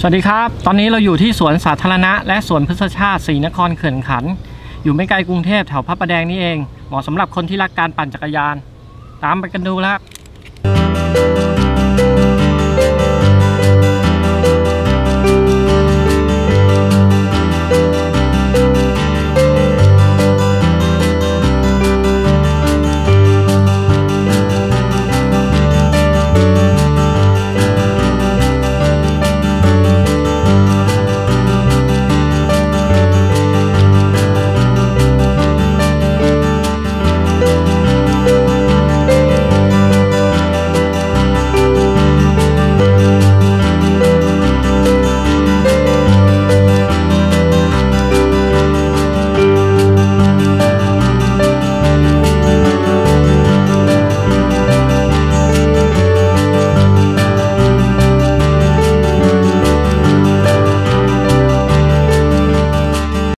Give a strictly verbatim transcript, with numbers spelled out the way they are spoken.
สวัสดีครับตอนนี้เราอยู่ที่สวนสาธารณะและสวนพฤกษชาติศรีนครเขื่อนขันธ์อยู่ไม่ไกลกรุงเทพแถวพระประแดงนี่เองเหมาะสำหรับคนที่รักการปั่นจักรยานตามไปกันดูแล้ว